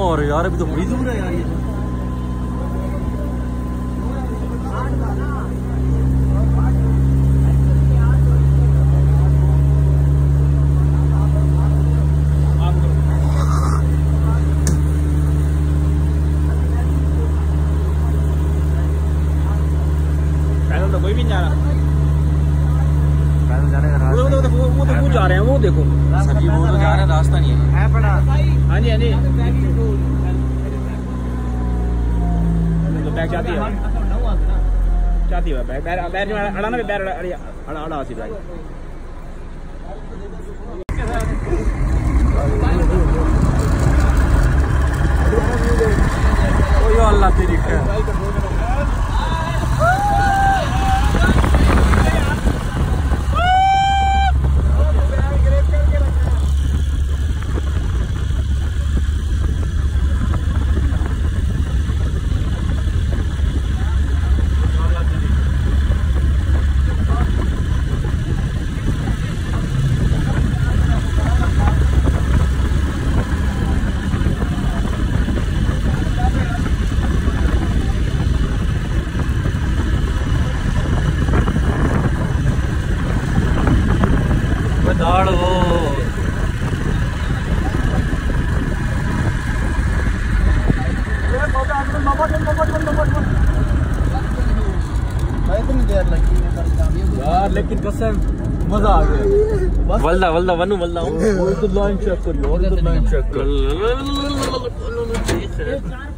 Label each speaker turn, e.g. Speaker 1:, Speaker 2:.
Speaker 1: और यार अभी तो बड़ी दूर है यार ये।
Speaker 2: पैदल तो कोई भी नहीं जा रहा।
Speaker 1: पैदल जाने का रास्ता
Speaker 2: वो जा रहे हैं, वो देखो
Speaker 1: सर जी, वो तो जा रहे हैं, रास्ता नहीं है बड़ा।
Speaker 2: हाँ जी हाँ जी, तो बैग जाती है, जाती है बैग बैग बैग अड़ा ना बैग अड़ा अड़ा आती बैग।
Speaker 1: ओ यो अल्लाह तेरी खैर। यार लेकिन कसम मजा आ गया।
Speaker 2: वल्दा वल्दा वनु वल्दा
Speaker 1: और तो लाइन चेक करियो, और तो लाइन चेक कर।